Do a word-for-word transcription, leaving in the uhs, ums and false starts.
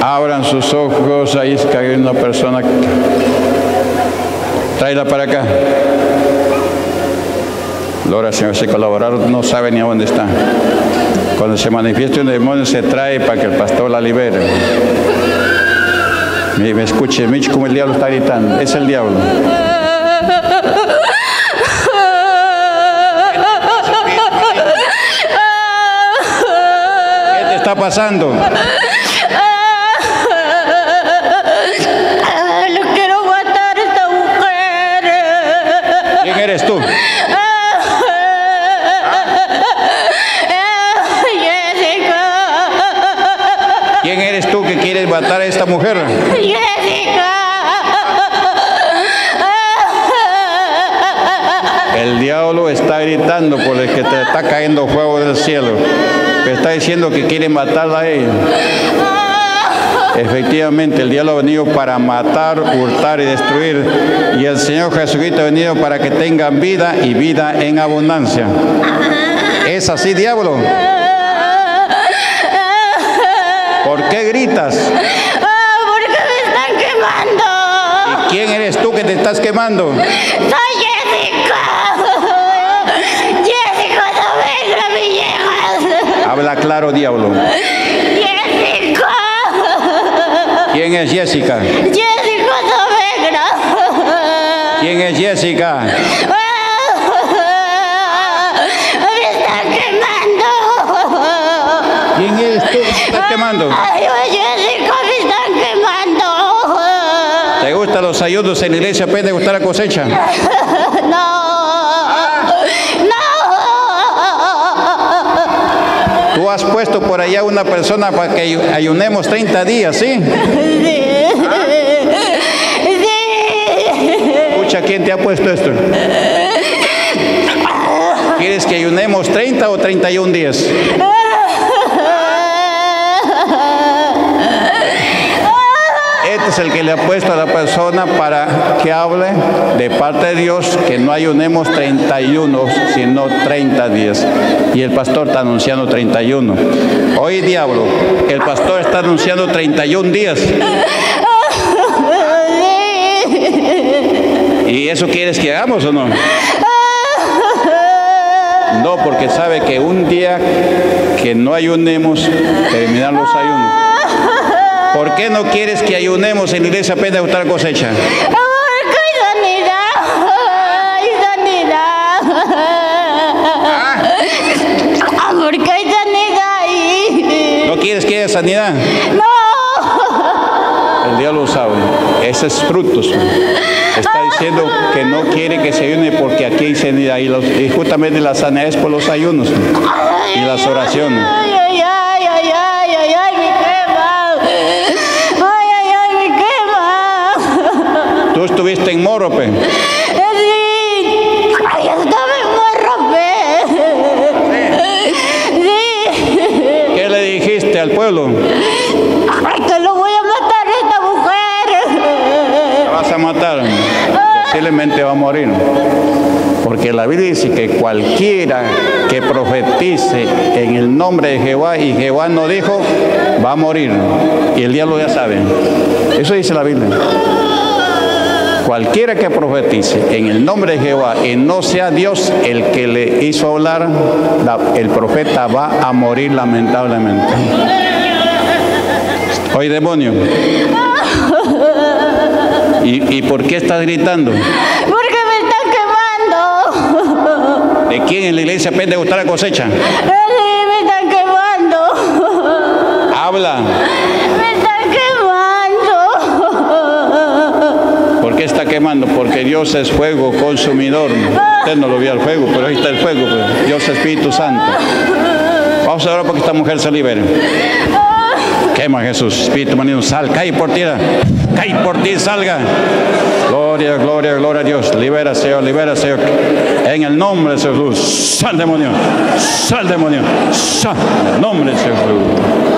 Abran sus ojos, ahí es que hay una persona. Tráela para acá. Gloria al Señor, ese colaborador no sabe ni a dónde está. Cuando se manifiesta un demonio se trae para que el pastor la libere. Me, me escuche, Mitch, como el diablo está gritando. Es el diablo. ¿Qué te está pasando? Lo quiero matar a esta mujer. ¿Quién eres tú? ¿Quién eres tú que quieres matar a esta mujer? Jessica. El diablo está gritando por el que te está cayendo fuego del cielo. Te está diciendo que quiere matarla a ella. Efectivamente, el diablo ha venido para matar, hurtar y destruir. Y el Señor Jesucristo ha venido para que tengan vida y vida en abundancia. ¿Es así, diablo? ¿Por qué gritas? Ah, porque me están quemando. ¿Y quién eres tú que te estás quemando? Soy Jessica. Jessica, no venga, mi hija. Habla claro, diablo. Jessica. ¿Quién es Jessica? Jessica, no venga. ¿Quién es Jessica? Me están quemando. ¿Quién eres tú que te estás quemando? Ay, Jessica, me están quemando. ¿Te gustan los ayudos en la iglesia? ¿Puede gustar la cosecha? No. No. Tú has puesto por allá una persona para que ayunemos treinta días, ¿sí? Sí. Sí. Escucha, ¿quién te ha puesto esto? ¿Quieres que ayunemos treinta o treinta y un días? Este es el que le ha puesto a la persona para que hable de parte de Dios, que no ayunemos treinta y uno, sino treinta días. Y el pastor está anunciando treinta y uno. Oye, diablo, el pastor está anunciando treinta y un días. ¿Y eso quieres que hagamos o no? No, porque sabe que un día que no ayunemos, terminan los ayunos. ¿Por qué no quieres que ayunemos en la iglesia apenas de gustar cosecha? Porque hay sanidad. Hay sanidad. Ah, porque hay sanidad ahí. ¿No quieres que haya sanidad? No. El diablo lo sabe. Ese es frutos. Está diciendo que no quiere que se ayune porque aquí hay sanidad. Y, los, y justamente la sanidad es por los ayunos y las oraciones. Ay, ay, ay, ay, ay, ay, ay, me quema. Ay, ay, ay, me quema. Tú estuviste en Morope. Sí. Ay, yo estaba en Morope. Sí. ¿Qué le dijiste al pueblo? Ay, que lo voy a matar a esta mujer. ¿La vas a matar? Posiblemente va a morir. Porque la Biblia dice que cualquiera que profetice en el nombre de Jehová, y Jehová no dijo, va a morir. Y el diablo ya sabe. Eso dice la Biblia. Cualquiera que profetice en el nombre de Jehová y no sea Dios el que le hizo hablar, la, el profeta va a morir lamentablemente. Oye, demonio. ¿Y, ¿Y por qué estás gritando? Porque me están quemando. ¿De quién en la iglesia pende gustar la cosecha? Sí, me están quemando. Habla. Me están quemando. ¿Por qué está quemando? Porque Dios es fuego consumidor. Usted no lo vio al fuego, pero ahí está el fuego. Pues. Dios es Espíritu Santo. Vamos a orar porque esta mujer se libere. Quema, Jesús. Espíritu maligno, sal, cae por ti. Cae por ti, salga. Gloria, gloria, gloria a Dios. Libera, Señor, libera, Señor. En el nombre de Jesús. Sal, demonio. Sal, demonio. Sal. En el nombre de Jesús.